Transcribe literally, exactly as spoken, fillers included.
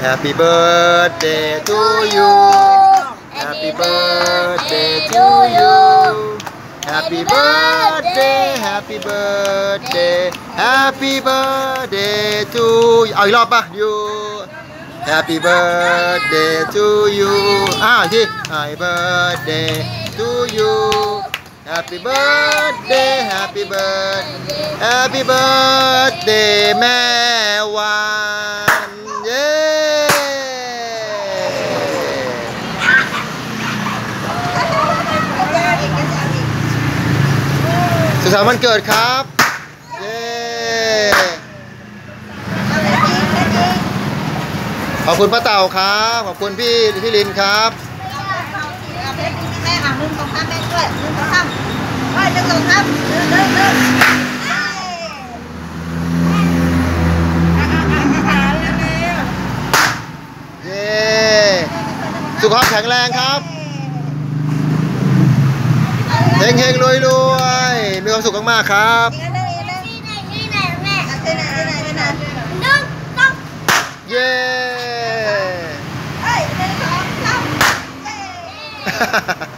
Happy birthday to you Happy birthday to you Happy birthday Happy birthday Happy birthday to you เอาอีกรอบป่ะ you Happy birthday to you อ้าวที่ Happy birthday to you Happy birthday Happy birthday Happy birthday แม่วันเย้สุขสันต์วันเกิดครับเย้ขอบคุณป้าเต่าครับขอบคุณพี่พี่ลินครับแม่อ่ะลืมสองข้ามแม่ด้วยลืมสองข้ามเฮ้ยลืมสองข้ามลืมลืมลืมเย้สุขภาพแข็งแรงครับเฮงเฮงรวยรวยมีความสุขมากๆครับเย้